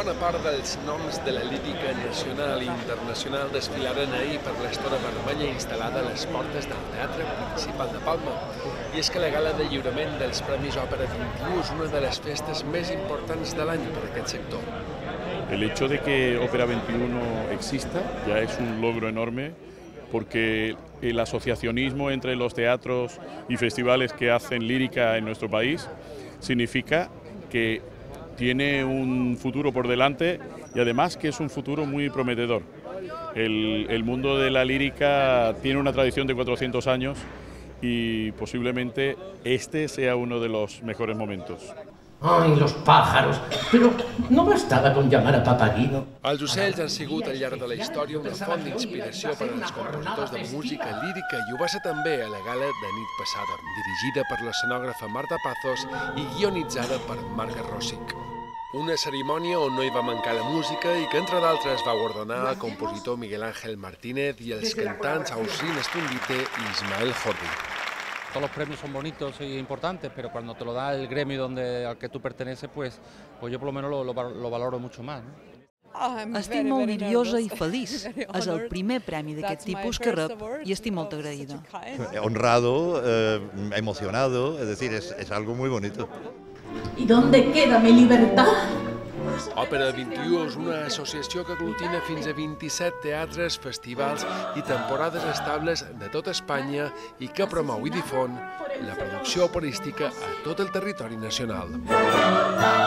Bona part dels noms de la lírica nacional i internacional desfilaren ahir per l'Estora Vermella instal·lada a les portes del Teatre Principal de Palma. I és que la gala de lliurament dels Premis Òpera 21 és una de les festes més importants de l'any per a aquest sector. El hecho de que Ópera 21 exista ya es un logro enorme porque el asociacionismo entre los teatros y festivales que hacen lírica en nuestro país significa que tiene un futuro por delante y además que es un futuro muy prometedor. El mundo de la lírica tiene una tradición de 400 años y posiblemente este sea uno de los mejores momentos. ¡Ay, los pájaros! Pero no bastaba con llamar a Papagino. Els ocells han sigut al llarg de la història una font d'inspiració per als compositors de música lírica i ho va ser també a la gala de nit passada, dirigida per l'escenògrafa Marta Pazos i guionitzada per Marga Rosic. Una cerimònia on no hi va mancar la música i que, entre d'altres, va guardonar el compositor Miguel Ángel Martínez i els cantants Ausin Estundite i Ismael Jordi. Todos los premios son bonitos y importantes, pero cuando te lo da el gremio al que tú perteneces, pues yo por lo menos lo valoro mucho más, ¿no? Estic molt nerviosa i feliç. És el primer premi d'aquest tipus que rep i estic molt agraïda. Honrado, emocionado, es decir, es algo muy bonito. ¿Y dónde queda mi libertad? Òpera 21 és una associació que aglutina fins a 27 teatres, festivals i temporades estables de tot Espanya i que promou i difon la producció operística a tot el territori nacional.